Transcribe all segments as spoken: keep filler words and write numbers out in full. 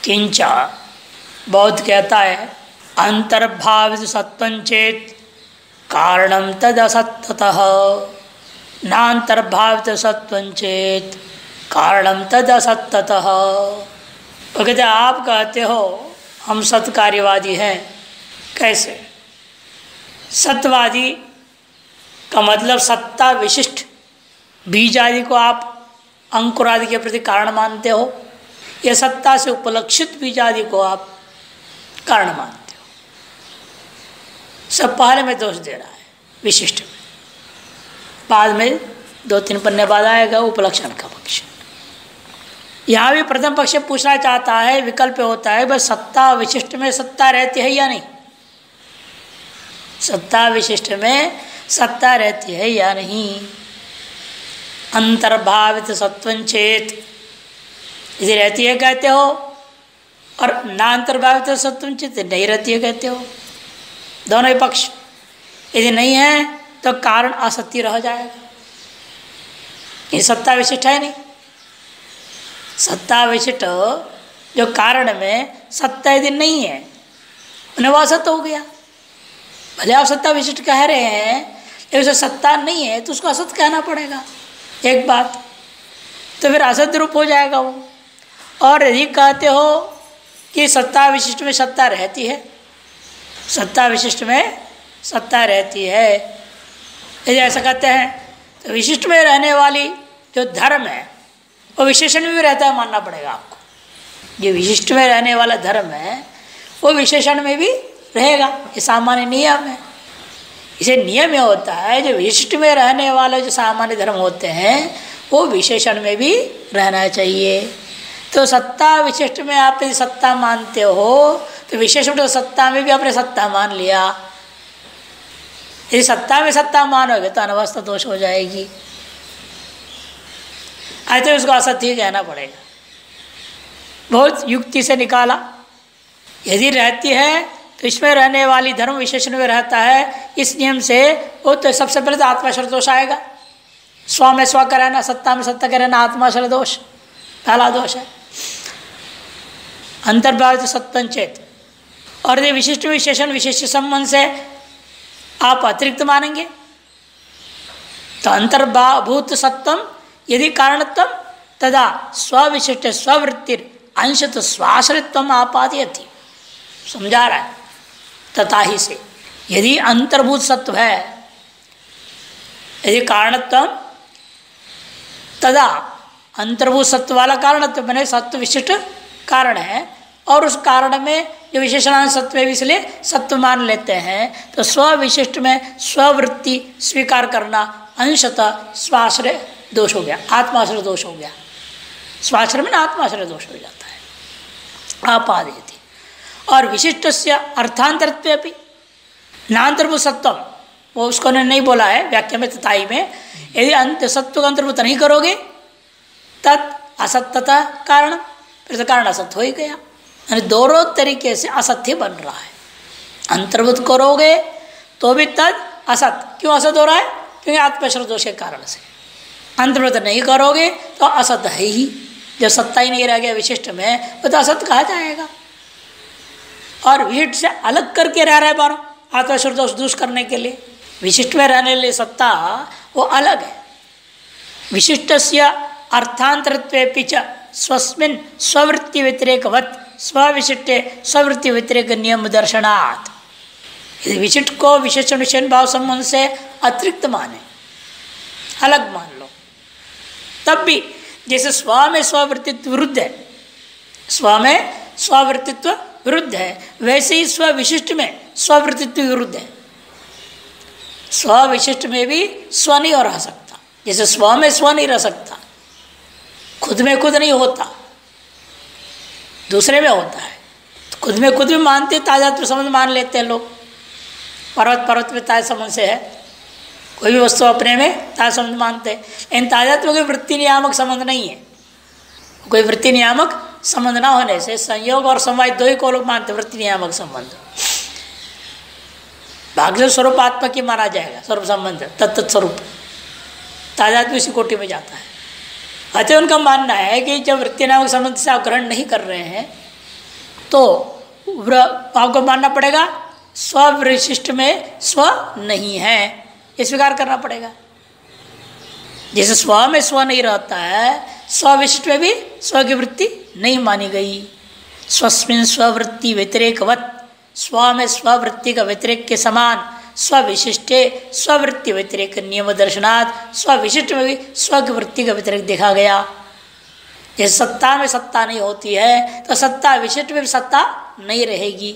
किंच बौद्ध कहता है अंतर्भावित सत्वं चेत कारणम तद असत्ततः, नान्तर्भावित सत्वं चेत कारणम तद असत्ततः। वो कहते आप कहते हो हम सत्कार्यवादी हैं, कैसे? सत्यवादी का मतलब सत्ता विशिष्ट बीज आदि को आप अंकुर आदि के प्रति कारण मानते हो, या सत्ता से उपलक्षित बीज आदि को आप कारण मानते हो? सब पहले में दोष दे रहा है विशिष्ट में, बाद में दो तीन पन्ने बाद आएगा उपलक्षण का पक्ष। यहाँ भी प्रथम पक्ष पूछना चाहता है, विकल्प होता है बस सत्ता विशिष्ट में सत्ता रहती है या नहीं, सत्ता विशिष्ट में सत्ता रहती है या नहीं। अंतर्भावित सत्वं चेत यदि रहती है कहते हो, और ना अंतर्भावित सत्वं चेत नहीं रहती है कहते हो, दोनों ही पक्ष। यदि नहीं है तो कारण असत्य रह जाएगा, ये सत्ता विशिष्ट है नहीं। सत्ता विशिष्ट जो कारण में सत्ता यदि नहीं है उन्हें वह असत्य हो गया। भले आप सत्ता विशिष्ट कह रहे हैं लेकिन उसे सत्ता नहीं है तो उसको असत्य कहना पड़ेगा, एक बात। तो फिर असत्य रूप हो जाएगा वो। और यदि कहते हो कि सत्ता विशिष्ट में सत्ता रहती है, सत्ता विशिष्ट में सत्ता रहती है, यदि ऐसा कहते हैं तो विशिष्ट में रहने वाली जो धर्म है वो विशेषण में भी रहता है, मानना पड़ेगा आपको। जो विशिष्ट में रहने वाला धर्म है वो विशेषण में भी रहेगा, ये सामान्य नियम है। इसे नियम यह होता है जो विशिष्ट में रहने वाले जो सामान्य धर्म होते हैं वो विशेषण में भी रहना चाहिए। तो सत्ता विशिष्ट में आप यदि सत्ता मानते हो तो विशेषण तो सत्ता में भी आपने सत्ता मान लिया। यदि सत्ता में सत्ता मानोगे तो अनवस्था दोष हो जाएगी, ऐसे उसको असत्य कहना पड़ेगा। बहुत युक्ति से निकाला, यदि रहती है तो इसमें रहने वाली धर्म विशेषण में रहता है, इस नियम से वो तो सबसे पहले तो आत्माश्रय दोष आएगा। स्व में स्व का रहना, सत्ता में सत्ता का रहना आत्माश्रय दोष पहला दोष है। अंतर्भावित सत्वं चेत, और यदि विशिष्ट विशेषण विशेष संबंध से आप अतिरिक्त मानेंगे तो अंतर्भूत सत्वम यदि कारणत्वम तदा स्वविशिष्ट स्ववृत्तिर अंशत स्वाश्रित्वम आपादयति। समझा रहा है तथा ही से, यदि अंतर्भूत सत्व है, यदि कारणत्वम तदा अंतर्भूत सत्व वाला कारणत्व मैंने सत्व विशिष्ट कारण है, और उस कारण में जो विशेषणांश सत्व है इसलिए सत्व मान लेते हैं, तो स्वविशिष्ट में स्ववृत्ति स्वीकार करना अंशतः स्वाश्रय दोष हो गया, आत्माश्रय दोष हो गया। स्वाश्रय में आत्माश्रय दोष हो जाता है आपादयति। और विशिष्ट से अर्थांतरत्वे भी नान्तर्भूत सत्वम, वो उसको ने नहीं बोला है व्याख्या में तथाई में, यदि अंत सत्व का अंतर्भूत नहीं करोगे तत् असत्यता कारण, फिर तो कारण असत्य हो ही गया। यानी दोनों तरीके से असत्य बन रहा है। अंतर्भूत करोगे तो भी तद असत, क्यों असत हो रहा है? क्योंकि आत्माश्रय दोष के कारण से। अंतर्भूत नहीं करोगे तो असत है ही, जब सत्ता ही नहीं रह गया विशिष्ट में वो तो असत कहा जाएगा। और विशिष्ट से अलग करके रह रहा है बारो आत्माश्रय दोष दूर करने के लिए, विशिष्ट में रहने लिए सत्ता वो अलग है। विशिष्ट से अर्थांतरत्वे च स्वस्मिन् स्ववृत्ति व्यतिरेकवत् स्वविशिष्टे स्ववृत्ति व्यतिरेक नियम दर्शनात्। यदि विशिष्ट को विशेषण विशेषण भाव संबंध से अतिरिक्त माने, अलग मान लो, तब भी जैसे स्व में स्ववृत्तित्व विरुद्ध है, स्व में स्ववृत्तित्व विरुद्ध है, वैसे ही स्व विशिष्ट में स्ववृत्तित्व विरुद्ध है। स्व विशिष्ट में भी स्व नहीं हो रह सकता, जैसे स्व में स्व नहीं रह सकता, खुद में खुद नहीं होता, दूसरे में होता है। तो खुद में खुद भी मानते, तादात्म्य संबंध मान लेते हैं लोग। पर्वत पर्वत में ताज संबंध से है, कोई भी वस्तु अपने में ताज संबंध मानते हैं, लेकिन तादात्म्य कोई वृत्ति नियामक संबंध नहीं है। कोई वृत्ति नियामक संबंध ना होने से संयोग और समवाय दो ही को लोग मानते, वृत्ति नियामक संबंध। भाग्य स्वरूप आत्मा की माना जाएगा स्वरूप संबंध, तत्त स्वरूप तादात्म्य इसी कोटि में जाता है। अतः उनका मानना है कि जब वृत्ति नामक संबंध से आप ग्रहण नहीं कर रहे हैं तो आपको मानना पड़ेगा स्व विशिष्ट में स्व नहीं है, ये स्वीकार करना पड़ेगा। जैसे स्व में स्व नहीं रहता है, स्व विशिष्ट में भी स्व की वृत्ति नहीं मानी गई। स्वस्मिन स्ववृत्ति व्यतिरेकवत, स्व में स्ववृत्ति का व्यतिरेक के समान स्वविशिष्टे स्ववृत्ति व्यतिरेक नियम दर्शनात् स्वविशिष्ट में भी स्व की वृत्ति का व्यतिरेक देखा गया। जैसे सत्ता में सत्ता नहीं होती है तो सत्ता विशिष्ट में भी सत्ता नहीं रहेगी।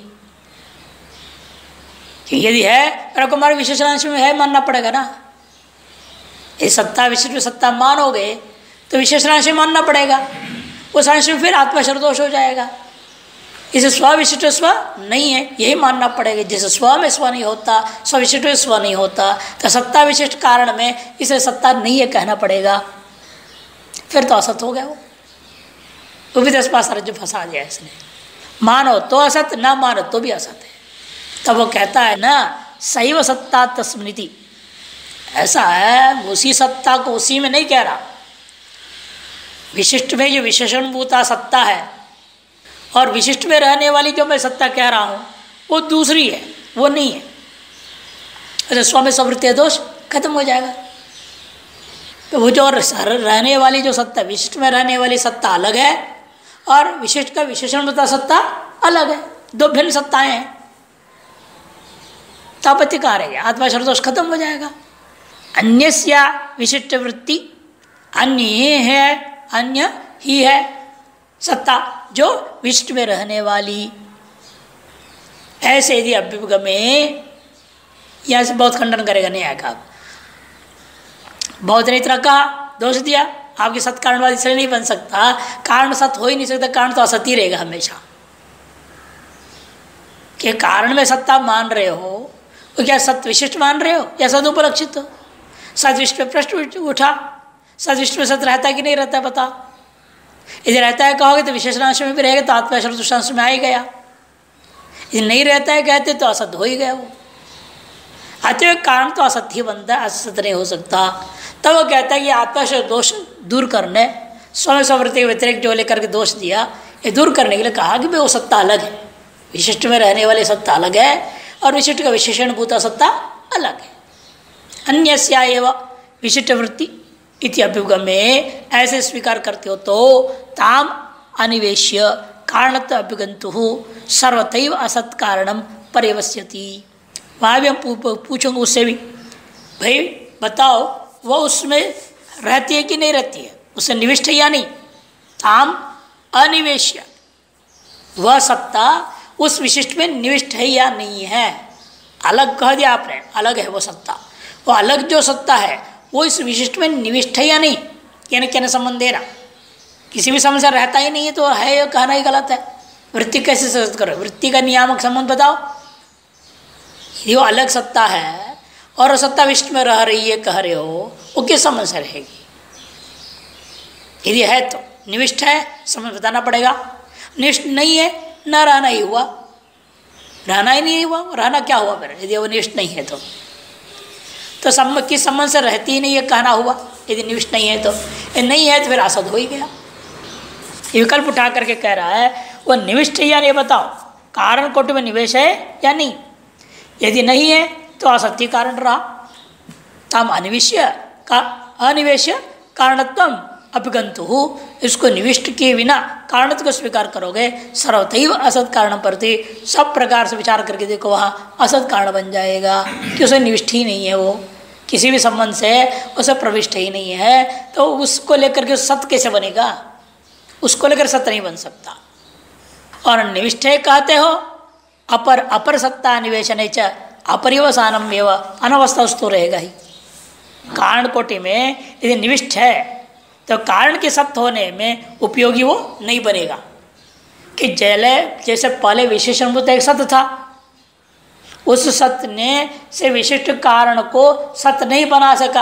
यदि है पर कुमार विशेषणांश में है मानना पड़ेगा ना। ये सत्ता विशिष्ट में सत्ता मानोगे तो विशेषणांश में मानना पड़ेगा, उस अंश में फिर आत्मशर दोष हो जाएगा। इसे स्व विशिष्ट स्व नहीं है यही मानना पड़ेगा। जैसे स्व में स्व नहीं होता, स्व विशिष्ट में स्व नहीं होता, तो सत्ता विशिष्ट कारण में इसे सत्ता नहीं है कहना पड़ेगा, फिर तो असत हो गया वो। वो भी दस पास जो फंसा दिया इसने, मानो तो असत ना मानो तो भी असत है। तब वो कहता है ना सैव सत्ता तस्मृति, ऐसा है उसी सत्ता को उसी में नहीं कह रहा। विशिष्ट में जो विशेषणभूता सत्ता है और विशिष्ट में रहने वाली जो मैं सत्ता कह रहा हूँ वो दूसरी है, वो नहीं है। अच्छा स्व में स्ववृत्ति दोष खत्म हो जाएगा। तो वो जो रहने वाली जो सत्ता, विशिष्ट में रहने वाली सत्ता अलग है और विशिष्ट का विशेषणभूता सत्ता अलग है, दो भिन्न सत्ताएं हैं। तापत्य कार्य है, आत्मा दोष खत्म हो जाएगा। अन्यस्या विशिष्ट वृत्ति, अन्य है, अन्य ही है सत्ता जो विशिष्ट में रहने वाली। ऐसे यदि अभ्युपगमे, यहाँ से बहुत खंडन करेगा नहीं आएगा। बहुत ने इतना कहा, दोष दिया, आपके सत कारणवाद इसलिए नहीं बन सकता, कारण सत हो ही नहीं सकता, कारण तो असत ही रहेगा हमेशा। कि कारण में सत्ता मान रहे हो तो क्या सत्य विशिष्ट मान रहे हो या सद उपलक्षित हो? सद विशिष्ट पे प्रश्न उठा, सद विशिष्ट में सत्य रहता कि नहीं रहता बता। यदि रहता है कहोगे तो विशेषणांश में भी रहेगा तो आत्मांश में आ ही गया। यदि नहीं रहता है कहते तो असत हो ही गया वो। आते हुए कारण तो असत्य बनता है, असत्य नहीं हो सकता। तब वो कहता है कि आत्मा से दोष दूर करने, स्वयं स्ववृत्ति के व्यतिरिक्त जो लेकर के दोष दिया, ये दूर करने के लिए कहा कि भाई वो सत्ता अलग है, विशिष्ट में रहने वाली सत्ता अलग है और विशिष्ट का विशेषण भूता सत्ता अलग है। अन्यस्या एव विशिष्ट वृत्ति इति अभ्युगमे, ऐसे स्वीकार करते हो तो ताम अनिवेश्य कारणत्व अभ्युगंतु सर्वतैव असत कारणम पर्यवस्यति। वहाँ भी हम पूछोगे उससे भी, भाई बताओ वो उसमें रहती है कि नहीं रहती है, उससे निविष्ट है या नहीं। ताम अनिवेश्य, वह सत्ता उस विशिष्ट में निविष्ट है या नहीं है। अलग कह दिया आपने, अलग है वो सत्ता, वो अलग जो सत्ता है वो इस विशिष्ट में निविष्ट है या नहीं, कहने कहने संबंध दे रहा। किसी भी संबंध से रहता ही नहीं है तो है ये कहना ही गलत है। वृत्ति कैसे सिद्ध करो, वृत्ति का नियामक संबंध बताओ। ये वो अलग सत्ता है और वो सत्ता विशिष्ट में रह रही है कह रहे हो, वो किस संबंध से रहेगी? यदि है तो निविष्ट है, संबंध बताना पड़ेगा। निष्ठ नहीं है, न रहना ही हुआ, रहना ही नहीं हुआ, रहना क्या हुआ फिर यदि वो निविष्ट नहीं है तो? तो संबंध किस संबंध से रहती ही नहीं है कहना हुआ यदि निविष्ट नहीं है तो? ये नहीं है तो फिर असद हो ही गया। ये विकल्प उठा करके कह रहा है वो निविष्ट है या नहीं बताओ, कारण कोटि में निवेश है या नहीं। यदि नहीं है तो असत्य कारण रहा। तम अनिविश्य का अनिवेश्य कारणत्वम अभिगंतु, इसको निविष्ट के बिना कारणत्व को स्वीकार करोगे सर्वतैव असत कारण प्रति, सब प्रकार से विचार करके देखो वहाँ असत कारण बन जाएगा कि उसे निविष्ट ही नहीं है, वो किसी भी संबंध से उसे प्रविष्ट ही नहीं है। तो उसको लेकर के सत्य कैसे बनेगा? उसको लेकर सत्य नहीं बन सकता। और निविष्ट है कहते हो, अपर अपर सत्ता निवेशन च अपरिवसानम एवं अनवस्था तो रहेगा ही। कारण कोटि में यदि निविष्ट है तो कारण के सत्य होने में उपयोगी वो नहीं बनेगा। कि जैले जैसे पहले विशेषणभूत एक सत्य था, उस सत्य ने से विशिष्ट कारण को सत्य नहीं बना सका,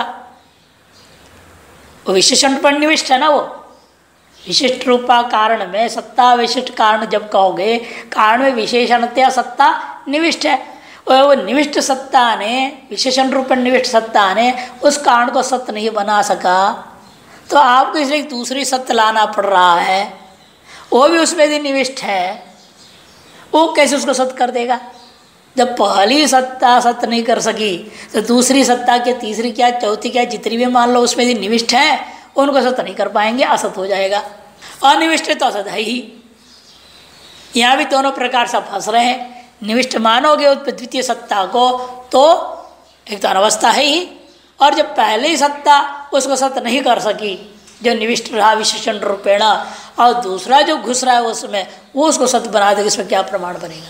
वो विशेषण पर निविष्ट है ना। वो विशिष्ट रूपा कारण में सत्ता विशिष्ट कारण जब कहोगे, कारण में विशेषणतया सत्ता निविष्ट है, वो निविष्ट सत्ता ने विशेषण रूप निविष्ट सत्ता ने उस कारण को सत्य नहीं बना सका, तो आपको इसलिए दूसरी सत्य लाना पड़ रहा है। वो भी उसमें यदि निविष्ट है वो कैसे उसको सत्य कर देगा? जब पहली सत्ता सत्य नहीं कर सकी तो दूसरी सत्ता क्या, तीसरी क्या, चौथी क्या, जितनी भी मान लो उसमें यदि निविष्ट है उनको सत्य नहीं कर पाएंगे, असत हो जाएगा। अनिविष्ट तो असत है ही। यहाँ भी दोनों प्रकार से फंस रहे हैं। निविष्ट मानोगे द्वितीय सत्ता को तो एक तो अनवस्था है ही, और जब पहले ही सत्ता उसको सत्य नहीं कर सकी जो निविष्ट रहा विशेषण रूपेण, और दूसरा जो घुस रहा है उसमें वो उसको सत्य बना देगा, इसमें क्या प्रमाण बनेगा?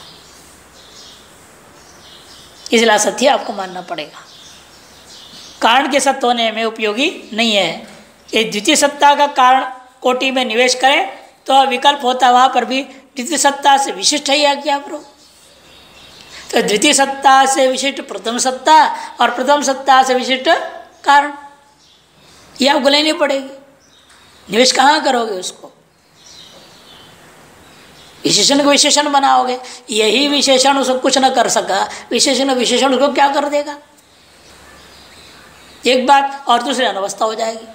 इसलिए सत्य आपको मानना पड़ेगा। कारण के सत्य होने में उपयोगी नहीं है। ये द्वितीय सत्ता का कारण कोटि में निवेश करें तो विकल्प होता है, वहाँ पर भी द्वितीय सत्ता से विशिष्ट है या क्या प्रो? तो द्वितीय सत्ता से विशिष्ट प्रथम सत्ता और प्रथम सत्ता से विशिष्ट कारण, ये आपको लेनी पड़ेगी। निवेश कहाँ करोगे उसको? विशेषण को विशेषण बनाओगे, यही विशेषण उसको कुछ न कर सका, विशेषण विशेषण उसको क्या कर देगा? एक बात, और दूसरी अनवस्था हो जाएगी।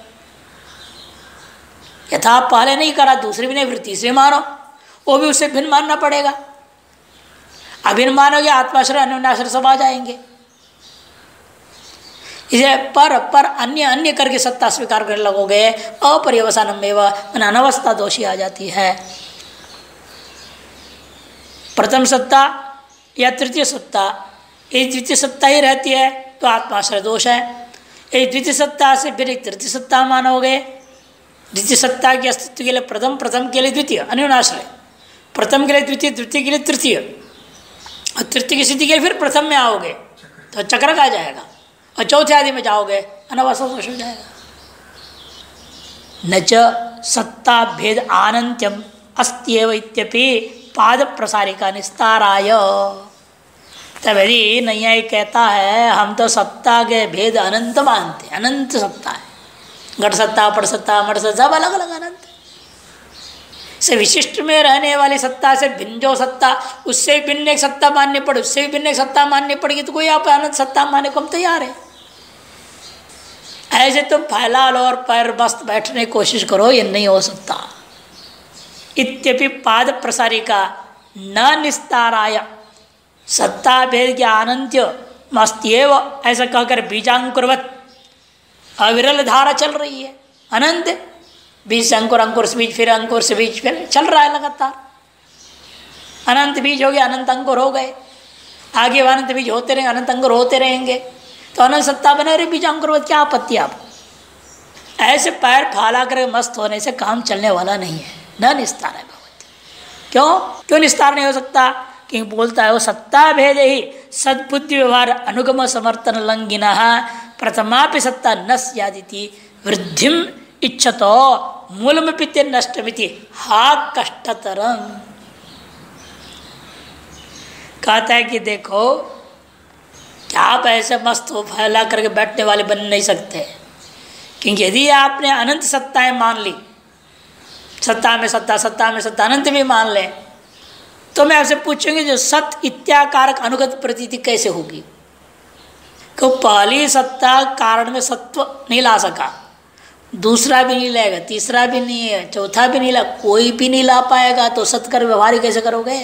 यथा पहले नहीं करा, दूसरी भी नहीं, फिर तीसरी मानो, वो भी उससे भिन्न मानना पड़ेगा। अभिन्न मानोगे आत्माश्रय अन्योन्याश्रय सब आ जाएंगे। इसे पर पर अन्य अन्य करके सत्ता स्वीकार करने लगोगे, अपर्यवसानम एवं अनवस्था दोषी आ जाती है। प्रथम सत्ता या तृतीय सत्ता, ये द्वितीय सत्ता ही रहती है तो आत्माश्रय दोष है। ये द्वितीय सत्ता से फिर एक तृतीय सत्ता मानोगे, द्वितीय सत्ता के अस्तित्व के लिए प्रथम, प्रथम के लिए द्वितीय अन्योन्याश्रय, प्रथम के लिए द्वितीय, द्वितीय के लिए तृतीय, और तृतीय की स्थिति के लिए फिर प्रथम में आओगे तो चक्र का जाएगा, और चौथे आदि में जाओगे अनवस्था दोष हो जाएगा। न च सत्ता भेद आनंत्यम अस्त्येव इत्यपि पाद प्रसारिका निस्ताराय। तब यदि नैयायी कहता है हम तो सत्ता के भेद अनंत मानते, अनंत सत्ता है, घट सत्ता, पट सत्ता, मठ सत्ता, सब अलग अलग अनंत से विशिष्ट में रहने वाली सत्ता से भिन्न जो सत्ता, उससे भिन्न एक सत्ता माननी पड़े, उससे भी भिन्न एक सत्ता माननी पड़ेगी, तो कोई आप अनंत सत्ता मानने को हम तैयार है। ऐसे तुम फैला लो और पैर मस्त बैठने की कोशिश करो, ये नहीं हो सकता। इत्यपि पाद प्रसारिका न निस्ताराय सत्ता भेद के अनंत्य मस्त्येव, ऐसा कहकर बीजांकुरवत अविरल धारा चल रही है। अनंत बीज से अंकुर, अंकुर से बीज, फिर अंकुर से बीज, फिर चल रहा है लगातार। अनंत बीज हो गए, अनंत अंकुर हो गए, आगे अनंत बीज होते रहेंगे, अनंत अंकुर होते रहेंगे, तो अनंत सत्ता बने रहे बीज अंकुर। क्या आपत्ति आप? ऐसे पैर फाला कर मस्त होने से काम चलने वाला नहीं है। न निस्तार है भगवती। क्यों क्यों निस्तार नहीं हो सकता? क्योंकि बोलता है वो सत्ता भेद ही सद्बुद्धि व्यवहार अनुगम समर्थन लंघिना प्रथमापि सत्ता न स्यादिति वृद्धिम इच्छतो मूलम पिते नष्टमिति हा कष्टतरम। कहता है कि देखो क्या आप ऐसे मस्त हो फैला करके बैठने वाले बन नहीं सकते, क्योंकि यदि आपने अनंत सत्ताएं मान ली, सत्ता में सत्ता, सत्ता में सत्ता, अनंत भी मान ले, तो मैं आपसे पूछूंगी जो सत इत्याकारक अनुगत प्रतीति कैसे होगी? क्यों पहली सत्ता कारण में सत्व नहीं ला सका, दूसरा भी नहीं लाएगा, तीसरा भी नहीं है, चौथा भी नहीं ला, कोई भी नहीं ला पाएगा, तो सत्कर व्यवहार कैसे करोगे?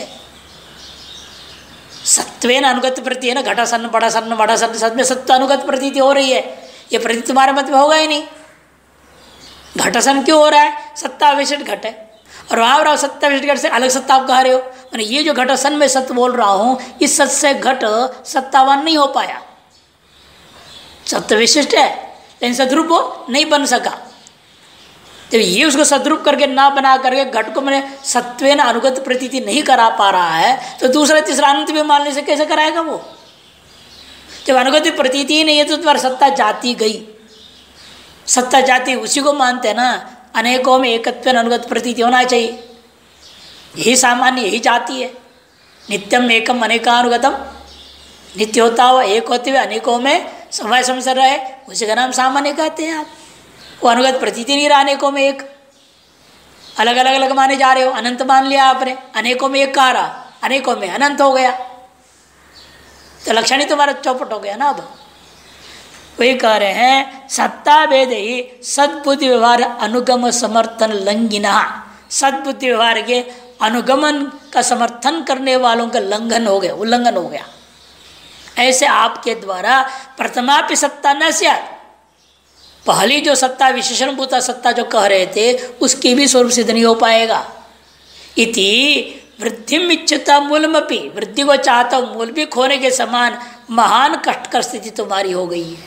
सत्वेन अनुगत प्रती है ना, घटा सन्न बड़ा सन्न बड़ा सन्न, सत में सत्व अनुगत प्रतीति हो रही है। ये प्रतीति तुम्हारे मत में होगा ही नहीं। घटासन क्यों हो रहा है? सत्ता विशिष्ट घट है, और वहां रहा सत्ता विशिष्ट घट से अलग सत्ता आप कह रहे हो। मैंने ये जो घटासन में सत्य बोल रहा हूं, इस सत्य से घट सत्तावान नहीं हो पाया। सत्य विशिष्ट है लेकिन सद्रूप हो नहीं बन सका। तो ये उसको सद्रूप करके ना बना करके घट को मैंने सत्वेन अनुगत प्रतीति नहीं करा पा रहा है, तो दूसरा तीसरा अनंत भी मानने से कैसे कराएगा वो? जब अनुगत प्रतीति ही नहीं है तो तुम्हारी सत्ता जाती गई। सत्ता जाति उसी को मानते हैं ना, अनेकों में एकत्व अनुगत प्रतीति होना चाहिए, यही सामान्य, यही जाति है। नित्यम एकम अनेकानुगतम, नित्य होता हुआ एक होते हुए अनेकों में समय समसर रहे, उसी का नाम सामान्य कहते हैं आप। वो अनुगत प्रतीति नहीं रहा, अनेकों में एक, अलग अलग अलग माने जा रहे हो। अनंत मान लिया आपने, अनेकों में एक कहा रहा, अनेकों में अनंत हो गया, तो लक्षण ही तुम्हारा चौपट हो गया ना। अब वही कह रहे हैं सत्ता भेद ही सद्बुद्धि व्यवहार अनुगम समर्थन लंघिना, सद्बुद्धि व्यवहार के अनुगमन का समर्थन करने वालों का लंघन हो गया, उल्लंघन हो गया। ऐसे आपके द्वारा प्रथमापि सत्ता न स्यात्, पहली जो सत्ता विशेषणभूता सत्ता जो कह रहे थे उसकी भी स्वरूप सिद्ध नहीं हो पाएगा। इति वृद्धिम इच्छता मूलमपि, वृद्धि को चाहता मूल भी खोने के समान महान कष्टकर स्थिति तुम्हारी हो गई है।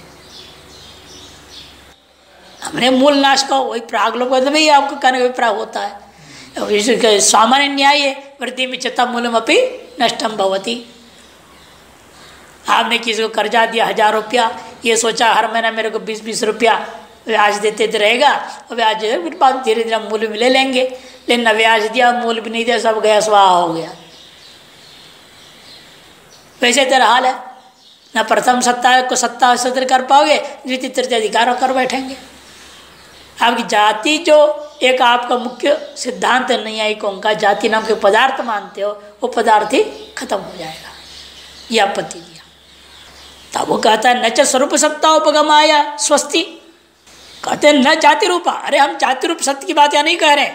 हमने मूल नाश का वही प्राग लोग भी आपको कहने का प्राग होता है। सामान्य न्याय है, वृद्धि इच्छता मूलमपि नष्टम भवति। आपने किसी को कर्जा दिया हजार रुपया, ये सोचा हर महीना मेरे को बीस बीस रुपया ब्याज देते तो रहेगा, और ब्याज फिर बाद धीरे धीरे मूल्य में ले लेंगे, लेकिन न ब्याज दिया मूल्य भी नहीं दिया, सब गया स्वाहा हो गया। वैसे तेरा हाल है, न प्रथम सत्ता को सत्ता सत्र कर पाओगे, द्वितीय तृतीय अधिकार कर बैठेंगे। आपकी जाति जो एक आपका मुख्य सिद्धांत नहीं आई कौन का जाति नाम के पदार्थ मानते हो, वो पदार्थ ही खत्म हो जाएगा। ये आपत्ति दिया। तब वो कहता है न च स्वरूप सत्ता उपगमाया स्वस्ति, कहते हैं न जाति रूपा। अरे हम जाति रूप सत्य की बात यहाँ नहीं कह रहे,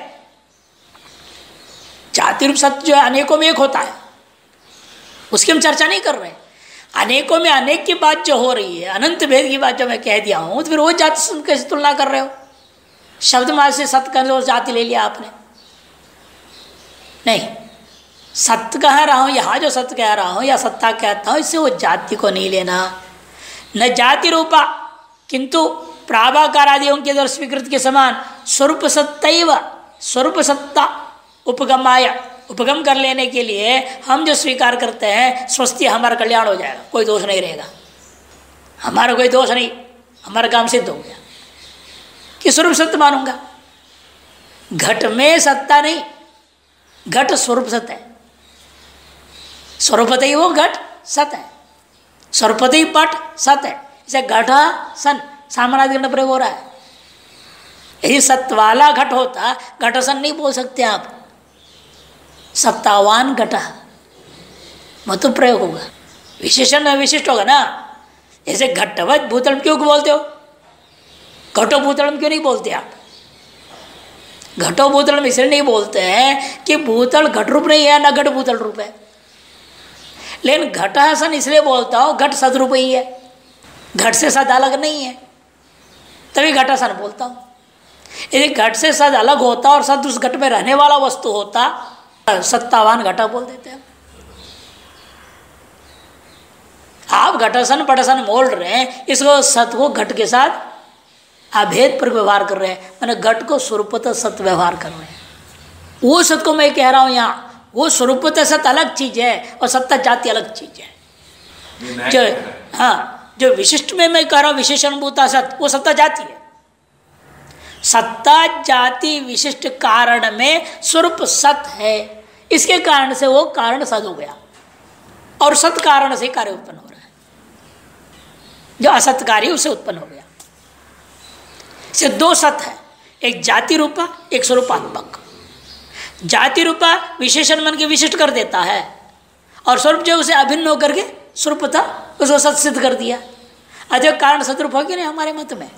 जाति रूप सत्य जो है अनेकों में एक होता है, उसकी हम चर्चा नहीं कर रहे। अनेकों में अनेक की बात जो हो रही है, अनंत भेद की बात जो मैं कह दिया हूं, तो फिर वो जाति से कैसे तुलना कर रहे हो? शब्द मात्र से सत्य कर लो, जाति ले लिया आपने। नहीं, सत्य कह रहा हूं, यहां जो सत्य कह रहा हूं या सत्ता कहता हूं, इससे वो जाति को नहीं लेना। न जाति रूपा किंतु प्राभाकार आदियों के द्वारा स्वीकृत के समान स्वरूप सत्तैव, स्वरूप सत्ता उपगमाय, उपगम कर लेने के लिए हम जो स्वीकार करते हैं स्वस्ति, हमारा कल्याण हो जाएगा, कोई दोष नहीं रहेगा, हमारा कोई दोष नहीं, हमारा काम सिद्ध हो गया कि स्वरूप सत्य मानूंगा। घट में सत्ता नहीं, घट स्वरूप सत्य है, स्वरूपत ही वो घट सत्य है, स्वरूपत ही पट सत्य है। इसे घट सन सामनाधिकरण प्रयोग हो रहा है। यदि सत्य वाला घट होता, घटसन नहीं बोल सकते आप, सत्तावान घट मत प्रयोग होगा, विशेषण विशिष्ट होगा ना। जैसे घटवत भूतलम क्यों बोलते हो, घटो भूतलम क्यों नहीं बोलते आप? घटो भूतलम इसलिए नहीं बोलते हैं कि भूतल घट रूप नहीं है, ना घट भूतल रूप है। लेकिन घटासन इसलिए बोलता हूँ, घट सदरूप ही है, घट से सद अलग नहीं है, तभी घटासन बोलता हूँ। यदि घट से सद अलग होता और सद उस घट में रहने वाला वस्तु होता, सत्तावान घटा बोल देते हैं। आप घटासन पटासन बोल रहे हैं, इसको सत को घट के साथ अभेद पर व्यवहार कर रहे हैं, मैंने घट को स्वरूपतः सत्य व्यवहार कर रहे हैं। वो सत्य को मैं कह रहा हूं यहाँ, वो स्वरूपतः सत्य अलग चीज है और सत्ता जाति अलग चीज है। जो हाँ, जो विशिष्ट में मैं कह रहा हूं विशेषण भूता सत्य, वो सत्ता जाति है। सत्ता जाति विशिष्ट कारण में स्वरूप सत्य है, इसके कारण से वो कारण सद हो गया, और सत कारण से कार्य उत्पन्न हो रहा है, जो असत कार्य उससे उत्पन्न हो गया। से दो सत्य है, एक जाति रूपा, एक स्वरूपात्मक। जाति रूपा विशेषण मन के विशिष्ट कर देता है, और स्वरूप जो उसे अभिन्न होकर के स्वरूप था उसको सत सिद्ध कर दिया। अजय कारण सतरूप हो गया नहीं हमारे मत में।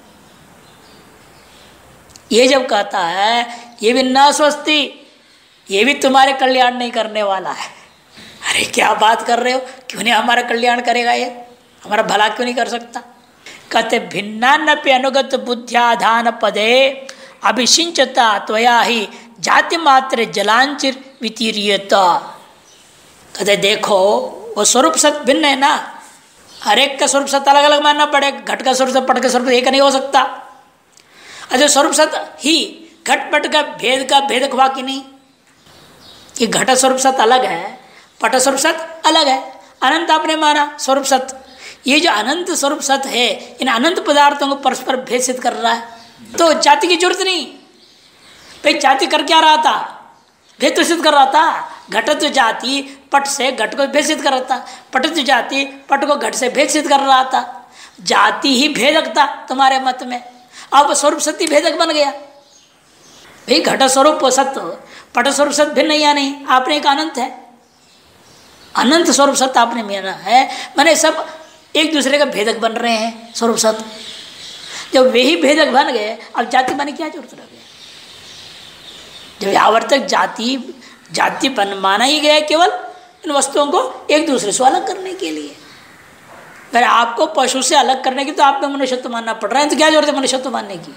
ये जब कहता है ये भी न स्वस्ति, ये भी तुम्हारे कल्याण नहीं करने वाला है। अरे क्या बात कर रहे हो, क्यों नहीं हमारा कल्याण करेगा, ये हमारा भला क्यों नहीं कर सकता? कहते भिन्नान्नपि अनुगत बुद्ध्याधान पदे अभिषिंचता त्वया ही जाति मात्र जलांचिर वितीर्यता। कहते देखो वो स्वरूप सत्य भिन्न है ना, हर एक का स्वरूप सत्य अलग अलग मानना पड़े। घट का स्वरूप सत्य पट का स्वरूप एक नहीं हो सकता। अच्छा स्वरूप सत्य ही घट पट का भेद का भेदक हुआ कि नहीं, कि घट स्वरूप सत्य अलग है, पट स्वरूप सत्य अलग है। अनंत आपने माना स्वरूप सत्य, ये जो अनंत स्वरूप सत्य है इन अनंत पदार्थों को परस्पर भेद सिद्ध कर रहा है, तो जाति की जरूरत नहीं। भाई जाति कर क्या रहा था, भेद तो सिद्ध कर रहा था। घटत्व जाति पट से घट को भेद सिद्ध कर रहा था, पटत्व जाति पट को घट से भेद सिद्ध कर रहा था। जाति ही भेदक था तुम्हारे मत में, अब स्वरूप सत्य भेदक बन गया। भाई घट स्वरूप सत्य पट स्वरूप सत्य भिन्न या नहीं, आपने एक अनंत है, अनंत स्वरूप सत्य आपने माना है, मैंने सब एक दूसरे का भेदक बन रहे हैं स्वरूप सत्य। जब वे ही भेदक बन गए, अब जाति माने क्या जरूरत रह गई? जब आवर्तक जाति जातिपन माना ही गया केवल इन वस्तुओं को एक दूसरे से अलग करने के लिए। फिर आपको पशु से अलग करने की तो आप में मनुष्यत्व मानना पड़ रहा है, तो क्या जरूरत है मनुष्यत्व मानने की।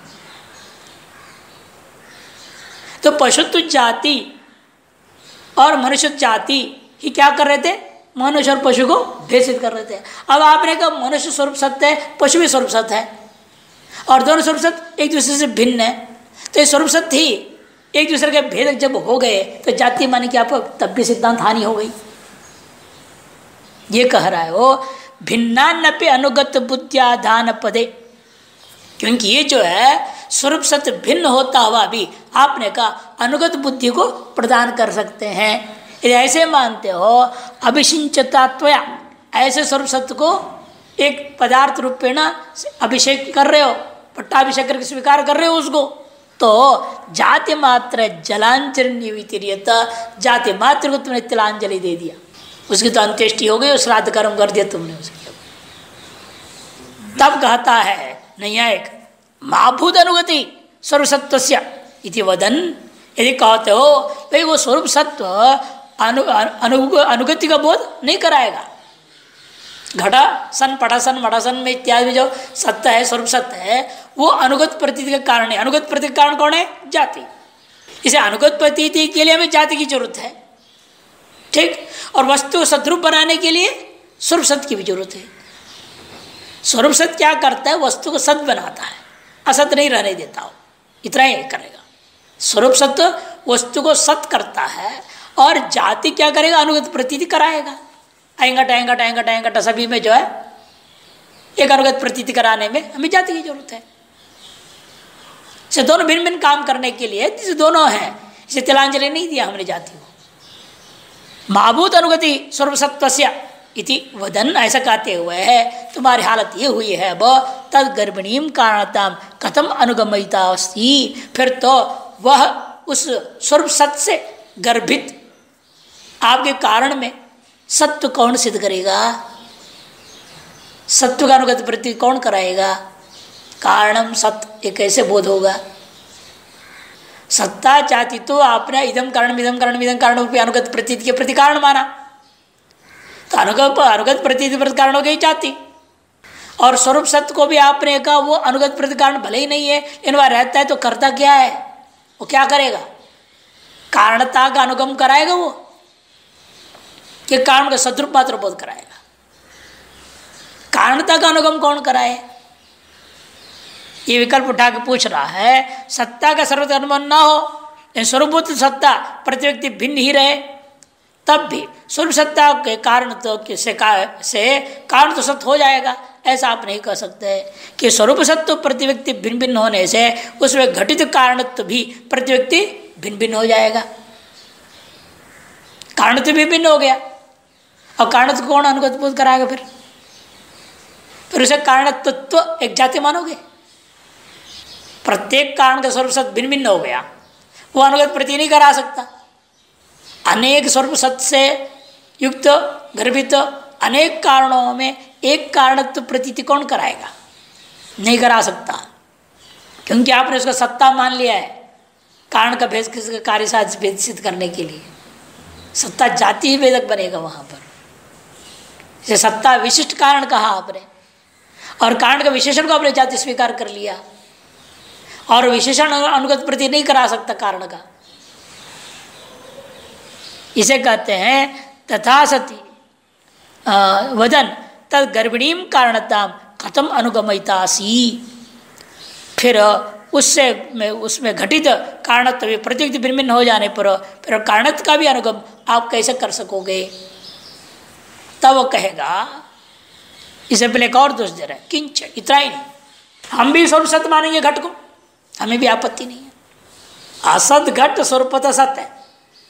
तो पशुत्व जाति और मनुष्य जाति ही क्या कर रहे थे, मनुष्य और पशु को भेषित कर रहे थे। अब आपने कहा मनुष्य स्वरूप सत्य है, पशु भी स्वरूप सत्य है, और दोनों स्वरूप सत्य एक दूसरे से भिन्न है। तो ये स्वरूप सत्य ही एक दूसरे के भेदक जब हो गए तो जाति माने कि आपको तब भी सिद्धांत हानि हो गई। ये कह रहा है वो भिन्नान्नपि अनुगत बुद्ध्याधान पदे, क्योंकि ये जो है स्वरूप सत्य भिन्न होता हुआ भी आपने कहा अनुगत बुद्धि को प्रदान कर सकते हैं। यदि ऐसे मानते हो अभिषिंचतात्वया, ऐसे स्वरूप सत्य को एक पदार्थ रूपेण अभिषेक कर रहे हो, पट्टाभिषेक करके स्वीकार कर रहे हो उसको, तो जाति मात्र जलांजलित, जाति मात्र को तुमने तिलांजलि दे दिया, उसकी तो अंत्येष्टि हो गई और श्राद्ध कर्म कर दिया तुमने उसके। तब कहता है नैयायिक माभूत अनुगति स्वरूप सत्वस्य इति वदन, यदि कहते हो भाई वो स्वरूप सत्व अनु, अनु, अनुगति का बोध नहीं कराएगा। घटा सन पटासन मटासन में इत्यादि में जो सत्य है स्वरूप सत्य है वो अनुगत प्रतीति का कारण है। अनुगत प्रतीति का कारण कौन है, जाति। इसे अनुगत प्रतीति के लिए हमें जाति की जरूरत है, ठीक। और वस्तु सद्रूप बनाने के लिए स्वरूप सत्य की भी जरूरत है। स्वरूप सत्य क्या करता है, वस्तु को सत्य बनाता है, असत नहीं रहने देता हो, इतना ही करेगा। स्वरूप सत्य वस्तु को सत्य करता है और जाति क्या करेगा, अनुगत प्रतीति कराएगा। आएंगा टाएंगा टाएंगा टाएंगा सभी में जो है एक अनुगत प्रतीति कराने में हमें जाति की जरूरत है। इसे दोनों भिन्न भिन्न काम करने के लिए जिसे दोनों हैं, इसे तिलांजलि नहीं दिया हमने जाति को। महाभूत अनुगति स्वरूप सत्वस्य इति वदन, ऐसा कहते हुए है तुम्हारी हालत ये हुई है अब तद गर्भिणीम कारणताम कथम अनुगमयिता अस्ति, फिर तो वह उस स्वरूप सत्य से गर्भित आपके कारण में सत्व कौन सिद्ध करेगा, सत्व का अनुगत प्रति कौन कराएगा। कारणम सत्य एक ऐसे बोध होगा, सत्ता जाति तो आपने इदम कारण इदम कारण इदम कारण रूपी अनुगत प्रतीत के प्रति कारण माना, तो अनुगत अनुगत प्रतीत प्रति कारण हो गई जाति। और स्वरूप सत्य को भी आपने कहा वो अनुगत प्रति कारण भले ही नहीं है, लेकिन वह रहता है तो करता क्या है, वो क्या करेगा, कारणता का अनुगम कराएगा वो, कि कारण का सद्रूप मात्र बोध कराएगा। कारणता का अनुगम कौन कराए, ये विकल्प उठा के पूछ रहा है। सत्ता का सर्वत्र अनुमान ना हो, स्वरूपभूत सत्ता प्रति व्यक्ति भिन्न ही रहे, तब भी स्वरूप सत्ता के कारण तो से, का, से कारण तो सत्य हो जाएगा, ऐसा आप नहीं कह सकते कि स्वरूप सत्य प्रति व्यक्ति भिन्न भिन्न होने से उसमें घटित कारणत्व भी प्रति व्यक्ति भिन्न भिन्न हो जाएगा। कारणत्व भी भिन्न हो गया, और कारणत्व कौन अनुगत बोध कराएगा, फिर फिर उसे कारणत्व एक जाति मानोगे। प्रत्येक कारण का स्वरूप सत्य भिन्न भिन्न हो गया, वो अनुगत प्रति नहीं करा सकता। अनेक स्वरूप सत्य से युक्त गर्भित अनेक कारणों में एक कारणत्व प्रतीति कौन कराएगा, नहीं करा सकता, क्योंकि आपने उसका सत्ता मान लिया है कारण का भेद किसी कार्य साथ भेद सिद्ध करने के लिए। सत्ता जाति ही भेदक बनेगा वहां पर, इसे सत्ता विशिष्ट कारण कहा आपने, और कारण का विशेषण को आपने जाति स्वीकार कर लिया, और विशेषण अनुगत प्रति नहीं करा सकता कारण का। इसे कहते हैं तथा सति वदन तद गर्भिणीम कारणताम कथम अनुगमयितासी, फिर उससे में उसमें घटित कारणत्व प्रत्येक भिन्न भिन्न हो जाने पर फिर कारणत्व का भी अनुगम आप कैसे कर सकोगे। तब वो कहेगा, इसे पहले एक और दोष दे रहा है, किंच इतना ही नहीं, हम भी स्वरूप सत्य मानेंगे घट को, हमें भी आपत्ति नहीं है। असत घट स्वरूपतः सत्य है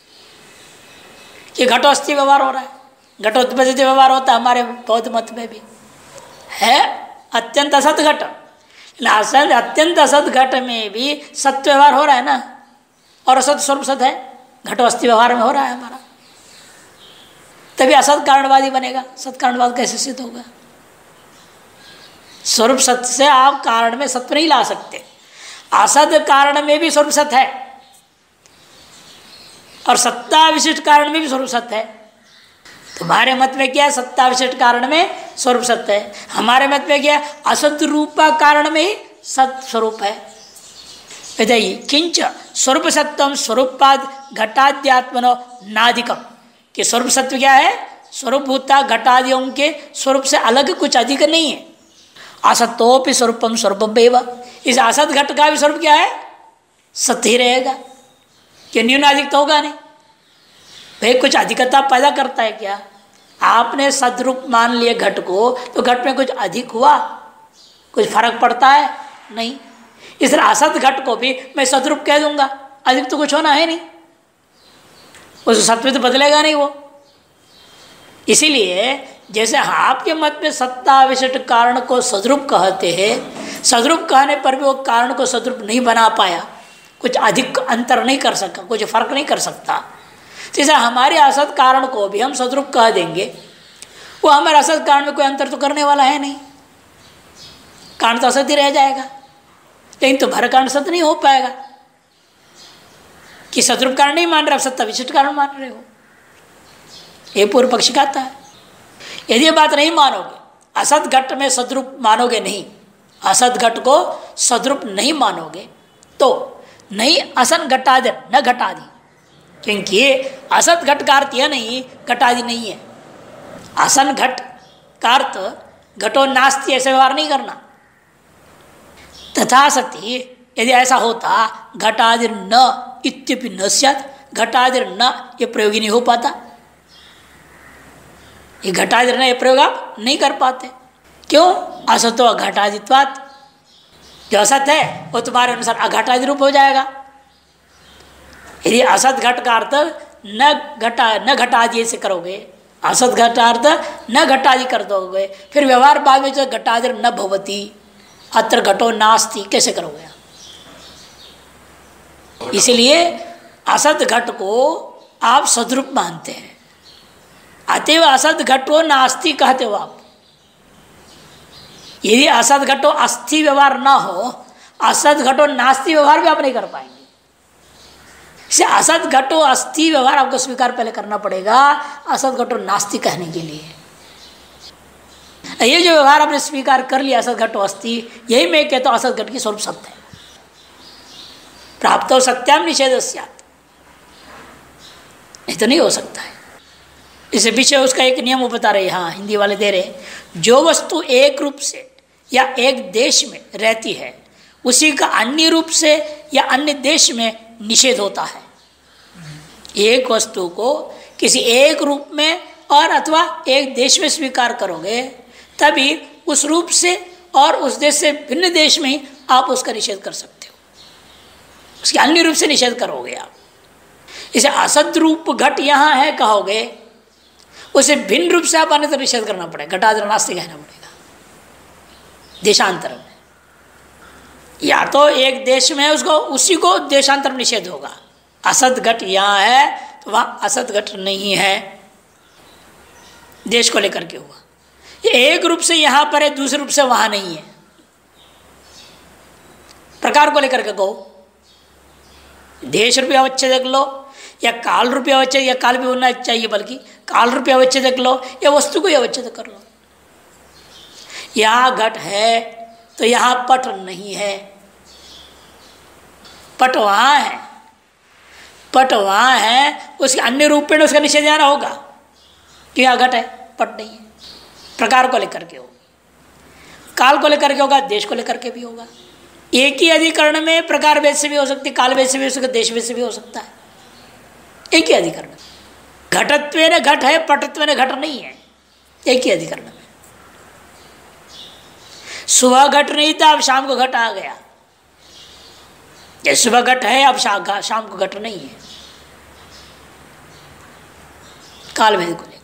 कि घटोस्थि व्यवहार हो रहा है, घटोत्पत्ति व्यवहार होता है हमारे बौद्ध मत में भी है, अत्यंत असत घट। असत अत्यंत असत घट में भी सत्य व्यवहार हो रहा है ना, और असत स्वरूप सत्य है, घटोस्थि व्यवहार में हो रहा है हमारा, तभी असत कारणवादी बनेगा। सत कारणवाद कैसे सिद्ध होगा, स्वरूप सत्य से आप कारण में सत्य नहीं ला सकते। असत कारण में भी स्वरूप सत्य है, और सत्ता विशिष्ट कारण में भी स्वरूप सत्य है। तुम्हारे मत में क्या है? सत्ता विशिष्ट कारण में स्वरूप सत्य है। हमारे मत में क्या है? असत रूपा कारण में ही सत स्वरूप है। बताइए, किंच स्वरूप सत्वम स्वरूपाद घटाद्यात्मनो नाधिकम, कि स्वरूप सत्व क्या है? स्वरूप भूता घटादियों के स्वरूप से अलग कुछ अधिक नहीं है। असतोपि स्वरूपम स्वरूपमेव, इस असत घट का भी स्वरूप क्या है? सत्य ही रहेगा, कि न्यून अधिक तो होगा नहीं। भाई कुछ अधिकता पैदा करता है क्या? आपने सदरूप मान लिए घट को, तो घट में कुछ अधिक हुआ, कुछ फर्क पड़ता है? नहीं। इसलिए असत घट को भी मैं सदरूप कह दूंगा, अधिक तो कुछ होना है नहीं, उस सत्व तो बदलेगा नहीं वो। इसीलिए जैसे आपके मत में सत्ता विशिष्ट कारण को सदरूप कहते हैं, सदरूप कहने पर भी वो कारण को सदरूप नहीं बना पाया, कुछ अधिक अंतर नहीं कर सका, कुछ फर्क नहीं कर सकता। जैसे हमारे असत कारण को भी हम सदरूप कह देंगे, वो हमारे असत कारण में कोई अंतर तो करने वाला है नहीं, कारण तो असत ही रह जाएगा। लेकिन तो भर कारण सत्य नहीं हो पाएगा कि सदरूप कारण नहीं मान रहे, आप सत्ता विशिष्ट कारण मान रहे हो। ये पूर्व पक्ष कहता है। यदि ये बात नहीं मानोगे, असत घट में सदरूप मानोगे नहीं, असत घट को सदरूप नहीं मानोगे, तो नहीं असन घटादि न घटादि, क्योंकि असत घट का अर्थ यह नहीं घटादि नहीं है। असन घट का अर्थ घटो नास्ति ऐसे व्यवहार नहीं करना। तथा सती यदि ऐसा होता घटादिर न इत्यपि न स्यात्, घटादिर न ये प्रयोग ही नहीं हो पाता। ये घटादिर न ये प्रयोग आप नहीं कर पाते। क्यों? असतो घटादित्वात्, जो असत है वो तुम्हारे अनुसार अघटादि रूप हो जाएगा। यदि असत घट का अर्थ न घटा न घटादि से करोगे, असत घटार्थ न घटादि कर दोगे, फिर व्यवहार बाद में जो घटादिर न भवती अत्र घटो नास्ति कैसे करोगे आप? इसलिए असत घट को आप सदरूप मानते हैं, अतएव असत घटो नास्ति कहते हो आप। यदि असत घटो अस्थि व्यवहार ना हो, असत घटो नास्ति व्यवहार भी आप नहीं कर पाएंगे। इसे असत घटो अस्थि व्यवहार आपको स्वीकार पहले करना पड़ेगा असत घटो नास्ति कहने के लिए। ये जो व्यवहार आपने स्वीकार कर लिया असत घटो अस्थि, यही मैं कहता हूँ असत घट की स्वरूप सत्य है। प्राप्त हो सत्याम निषेध स्यात्, नहीं तो नहीं हो सकता है। इससे पीछे उसका एक नियम वो बता रहे, हाँ हिंदी वाले दे रहे, जो वस्तु एक रूप से या एक देश में रहती है उसी का अन्य रूप से या अन्य देश में निषेध होता है। एक वस्तु को किसी एक रूप में और अथवा एक देश में स्वीकार करोगे तभी उस रूप से और उस देश से भिन्न देश में ही आप उसका निषेध कर सकते हो, उसके अन्य रूप से निषेध करोगे आप। इसे असद रूप घट यहाँ है कहोगे, उसे भिन्न रूप से आप अन्य तरह निषेध करना पड़ेगा, घटादि नास्ति कहना पड़ेगा देशांतर में। या तो एक देश में उसको उसी को देशांतर में निषेध होगा, असत घट यहाँ है तो वहाँ असत घट नहीं है, देश को लेकर के हुआ। ये एक रूप से यहाँ पर है, दूसरे रूप से वहाँ नहीं है, प्रकार को लेकर के कहो। देश रूपी अवच्छेदक लो या काल रूपी अवच्छेद, या काल भी होना चाहिए बल्कि काल रूपी अवच्छेदक लो या वस्तु को अवच्छेद कर लो। यहाँ घट है तो यहाँ पट नहीं है, पट वहाँ है, पट वहाँ है, उसके अन्य रूप में उसका निषेध जाना होगा कि यहाँ घट है पट नहीं है। प्रकार को लेकर के होगा, काल को लेकर के होगा, देश को लेकर के भी होगा। एक ही अधिकरण में प्रकार भेद से भी हो सकती है, काल भेद से भी हो सकता है, देश भेद से भी हो सकता है। एक ही अधिकरण में घटत्व ने घट है, पटत्व ने घट नहीं है, एक ही अधिकरण में। सुबह घट नहीं था, अब शाम को घट आ गया। ये सुबह घट है, अब शाम को घट नहीं है, काल भेद को लेकर।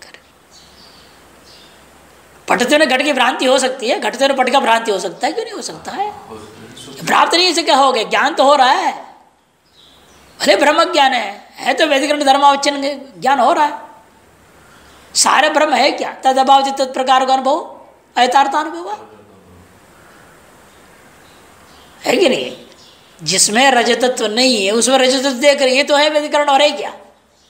पटत्व ने घट की भ्रांति हो सकती है, घटत्व ने पट का भ्रांति हो सकता है, क्यों नहीं हो सकता है? प्राप्त नहीं इसे क्या हो गया, ज्ञान तो हो रहा है, भले ब्रह्म ज्ञान है, है तो वैदिकरण धर्मावचन ज्ञान हो रहा है। सारे ब्रह्म है क्या? तद अभाव तत्प्रकार का अनुभव, अयथार्थ अनुभव है कि नहीं? जिसमें रजतत्व नहीं है उसमें रजतत्व देख रही है तो है वैदिकरण, और है क्या?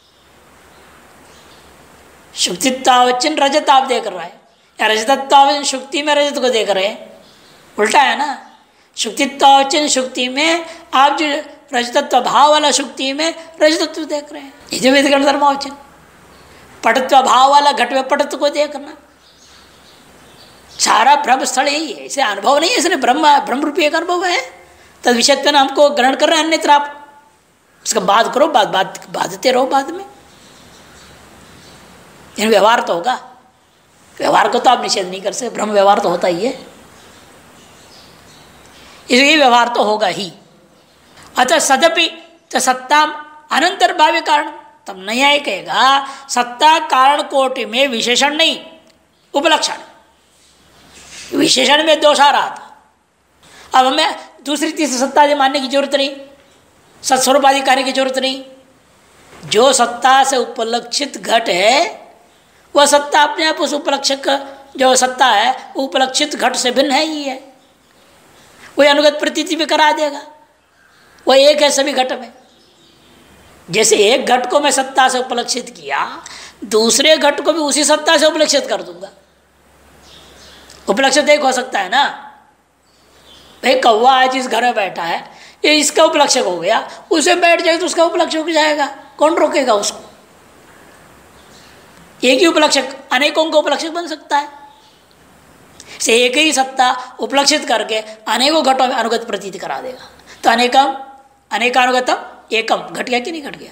शुक्तित्वावचिन रजत आप देख रहा है, या रजतत्वावचिन शुक्ति में रजत को देख रहे हैं, उल्टा है ना। शुक्तित्वावचिन शुक्ति में आप जो रजतत्व भाव वाला शुक्ति में रजतत्व देख रहे हैं, ये जो वेदगण धर्मावचन। पटत्व भाव वाला घट में पटत्व को देखना, सारा ब्रह्म स्थल यही है। इसे अनुभव नहीं है, इसलिए ब्रह्म ब्रह्म रूपी एक अनुभव है। तद विषय में हमको ग्रहण कर रहे हैं, अन्यत्र आप उसका बात करो, बात बात बाधते रहो बाद में। इन व्यवहार तो होगा, व्यवहार को तो आप निषेध नहीं कर सकते, ब्रह्म व्यवहार तो होता ही है, इसलिए व्यवहार तो होगा ही। अतः सदपि तो सत्ता अनंतर भाव्य कारण, तब न्याय कहेगा सत्ता कारण कोटि में विशेषण नहीं उपलक्षण, विशेषण में दोष आ रहा था। अब हमें दूसरी तीसरी सत्ता आदि मानने की जरूरत नहीं, सत्स्वरूप आदि कार्य की जरूरत नहीं। जो सत्ता से उपलक्षित घट है वह सत्ता अपने आप उस उपलक्षक जो सत्ता है उपलक्षित घट से भिन्न है ही है, वही अनुगत प्रतीति भी करा देगा। वह एक है सभी घट में। जैसे एक घट को मैं सत्ता से उपलक्षित किया, दूसरे घट को भी उसी सत्ता से उपलक्षित कर दूंगा। उपलक्षित एक हो सकता है ना, भाई कौवा आज इस घर में बैठा है, ये इसका उपलक्षक हो गया, उसे बैठ जाए तो उसका उपलक्षक हो जाएगा, कौन रोकेगा उसको। एक ही उपलक्षक अनेकों को उपलक्षक बन सकता है, से एक ही सत्ता उपलक्षित करके अनेकों घटों में अनुगत प्रतीति करा देगा। तो अनेकम अनेकानुगतम एकम घट गया कि नहीं घट गया?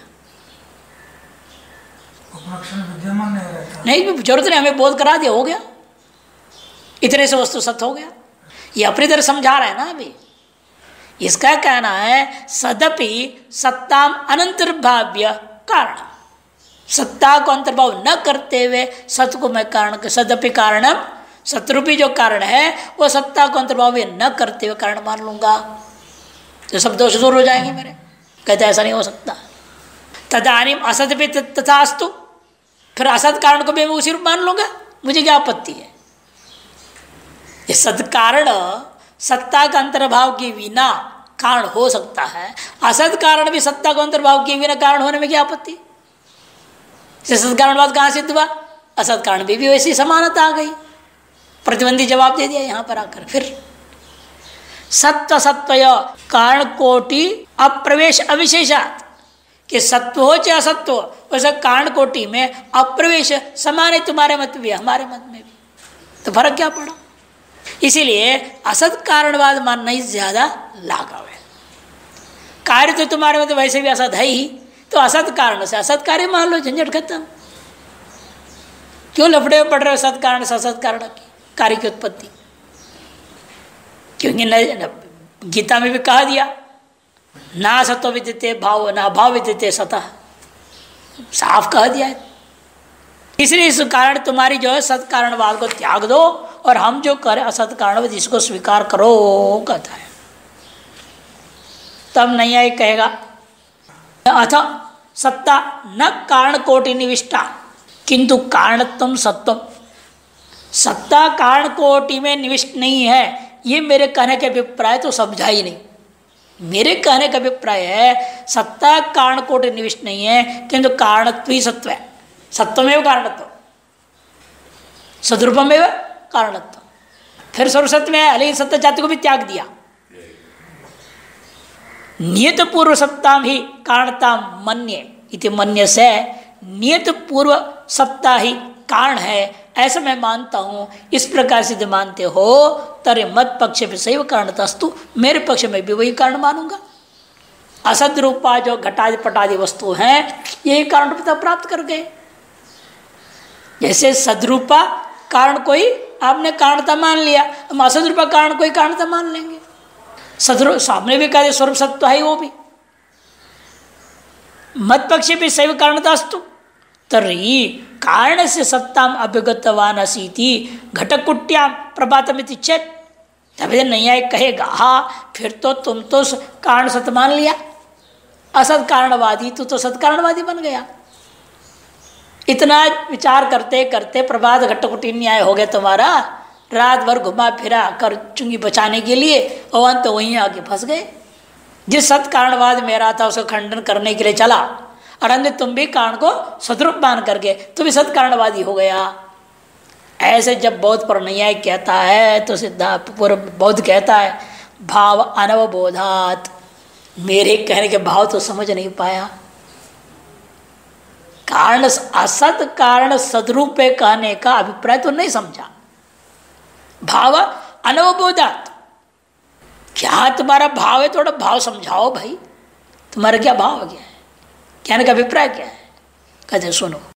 विद्यमान नहीं रहता, नहीं जरूरत नहीं, हमें बोध करा दिया, हो गया, इतने से वस्तु सत्य हो गया। ये अपनी तरह समझा रहा है ना अभी। इसका कहना है सदपि सत्ताम अनंतर्भाव्य कारण, सत्ता को अंतर्भाव न करते हुए सत्य को मैं कारण, सदपि कारणम, सतरूपी जो कारण है वो सत्ता को अंतर्भाव न करते हुए कारण मान लूंगा, तो सब दोष दूर हो जाएंगे मेरे। कहते ऐसा नहीं हो सकता। तदानीम असत भी तथास्तु, फिर असत कारण को भी मैं उसी रूप मान लूंगा, मुझे क्या आपत्ति है। ये सत कारण सत्ता का अंतर्भाव के बिना कारण हो सकता है, असत कारण भी सत्ता का अंतर्भाव के बिना कारण होने में क्या आपत्ति। सत कारणवाद कहाँ सिद्ध हुआ? असत कारण भी, भी वैसी समानता आ गई। प्रतिबंधी जवाब दे दिया यहाँ पर आकर। फिर सत्व सत्वय कारण कोटि अप्रवेश अविशेषात, कि सत्व हो चाहे असत्व हो, वैसे कारण कोटि में अप्रवेश समान है, तुम्हारे मत में भी हमारे मत में भी, तो फर्क क्या पड़ा। इसीलिए असत कारणवाद मानना ही ज्यादा लाघव है। कार्य तो तुम्हारे मत वैसे भी असत है ही, तो असत कारण से असत कार्य मान लो, झंझट खत्म। क्यों लफड़े में पड़ रहे हो सत कारण से असत कारण की कार्य की उत्पत्ति? क्योंकि न, गीता में भी कहा दिया ना सत्व विद्यते भाव ना भाव विद्यते सतः, साफ कह दिया है। इसलिए इस कारण तुम्हारी जो है सत कारणवाद को त्याग दो और हम जो करें असत कारणवाद इसको स्वीकार करो, कहता है। तब नहीं आई कहेगा अथ सत्ता न कारण कोटि निविष्टा किंतु कारणत्वम सत्वम, सत्ता कारण कोटि में निविष्ट नहीं है, ये मेरे कहने के अभिप्राय तो समझा ही नहीं। मेरे कहने का अभिप्राय है सत्ता कारण कोटि निविष्ट नहीं है, किंतु कारणत्व ही सत्व है। सत्वमेव कारणत्व, सदरूपमेव कारणत्व। फिर सर्वसत्व में है, लेकिन सत्य जाति को भी त्याग दिया। नियत पूर्व सत्ता ही कारणता मन्य इति मन्य से, नियत पूर्व सत्ता ही कारण है ऐसा मैं मानता हूं। इस प्रकार से मानते हो तरे मत पक्ष में सही कारणतस्तु, मेरे पक्ष में भी वही कारण मानूंगा। असद रूपा जो घटादि पटादि वस्तु हैं यही कारण प्राप्त कर गए। जैसे सदरूपा कारण कोई आपने कारणता मान लिया, हम असद रूपा कारण कोई कारणता मान लेंगे। सदरूप सामने भी कहा स्वरूप सत्व है, वो भी मत पक्ष भी सैव कारणतास्तु तर्हि कारण से सत्ताम अभिगतवान असीति घटकुट्याम प्रभातमिति चेत, तभी नहीं कहेगा हाँ फिर तो तुम तो कारण सत्य मान लिया, असत कारणवादी तू तो सत्कारणवादी बन गया। इतना विचार करते करते प्रभात घटकुटी न्याय हो गया तुम्हारा, रात भर घुमा फिरा कर चुंगी बचाने के लिए और अंत तो वहीं आके फंस गए। जिस सत्कारणवाद में रहा था उसका खंडन करने के लिए चला और हमने तुम भी कारण को सदरूप मान करके तुम भी सत्कारणवादी हो गया। ऐसे जब बौद्ध पर न्याय कहता है तो सिद्धार्थ पूर्व बौद्ध कहता है भाव अनवबोधात, मेरे कहने के भाव तो समझ नहीं पाया। कारण असत कारण सदरूप पे कहने का अभिप्राय तो नहीं समझा। भाव अनवबोधात, क्या तुम्हारा भाव है, थोड़ा भाव समझाओ भाई, तुम्हारा क्या भाव क्या है, कहने का अभिप्राय क्या है। कहते सुनो